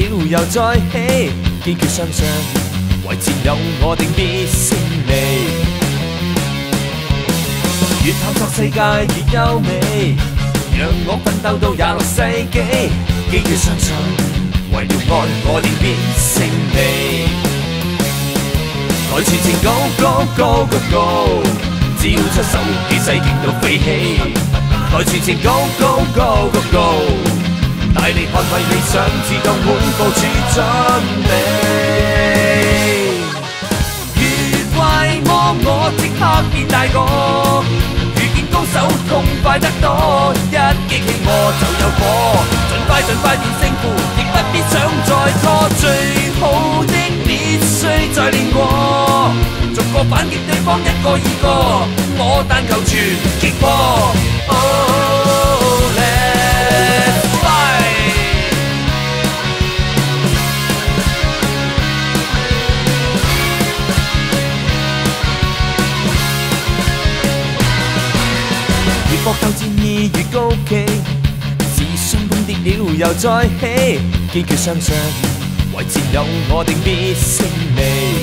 了又再起，堅決相信為戰友我定必勝利。越探索世界越優美，讓我奮鬥到26世紀，堅決相信為了愛我定必勝利。來全程 Go Go Go Go Go， 只要出手氣勢勁到飛起。來全程 Go Go Go Go Go， 大力捍衛理想，自動滿部署準備。越怪魔我即刻變大個，遇見高手痛快得多，一激氣我就有火，盡快變勝負，亦不必想再拖。最好的必須再練過，逐個反擊對方一個二個，我但求全擊破。搏鬥戰意越高企，自信崩跌了又再起，堅決相信為戰友我定必勝利。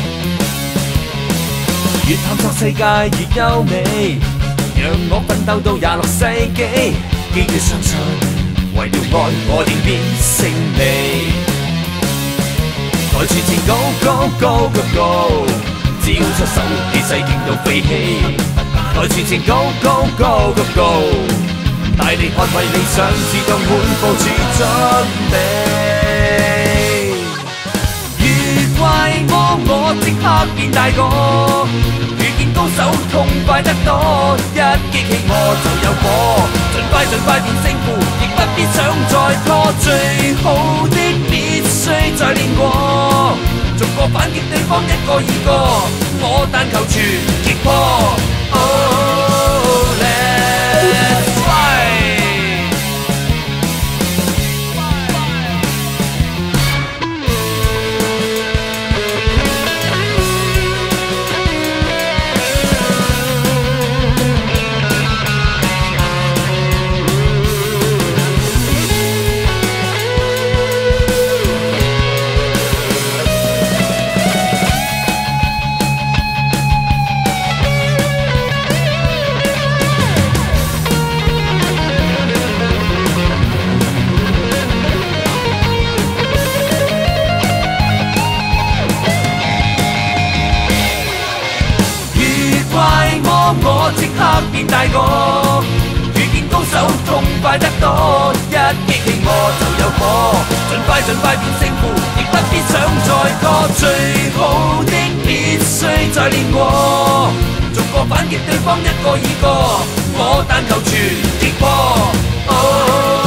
越探索世界越優美，讓我奮鬥到26世紀，堅決相信為了愛我定必勝利。來全程 Go Go Go Go Go， 只要出手氣勢勁到飛起。來全程 Go Go Go Go Go， 大力捍衛理想，自動滿部署準備。越怪魔我即刻變大個，遇見高手痛快得多，一激氣我就有火，盡快變勝負，亦不必想再拖。最好的必須再練過，逐個反擊對方一個二個，我但求全擊破。我即刻變大個，遇見高手痛快得多，一激氣我就有火，盡快變勝負，亦不必想再拖。最好的必須再練過，逐個反擊對方一個二個，我但求全擊破。